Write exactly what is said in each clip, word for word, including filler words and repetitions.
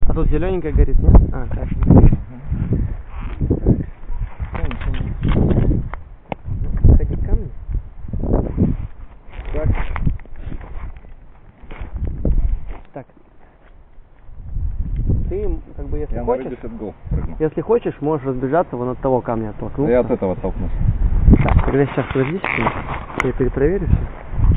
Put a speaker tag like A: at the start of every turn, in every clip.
A: А тут зелененькая горит, нет? А, так. Ходить камни?
B: Так.
A: Так. Ты, как бы, если
B: Я
A: хочешь,
B: на рыбе сетгол прыгну.
A: если хочешь, можешь разбежаться вон от того камня оттолкнуться.
B: Я от этого оттолкнусь.
A: Так, тогда сейчас подожди секунду. Я перепроверю все.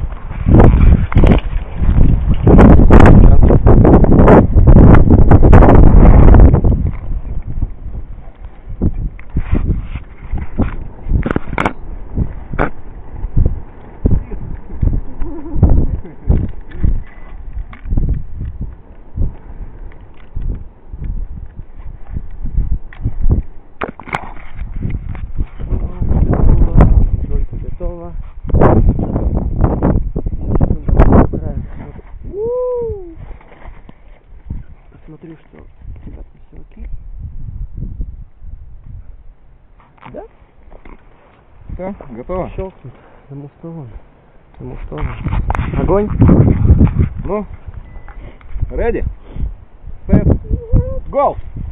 A: Смотрю, что ребята, все окей. Да?
B: Все, готово?
A: Щелкнут. Думал, что он. Думал, что он. Огонь.
B: Ну, ready, set, go!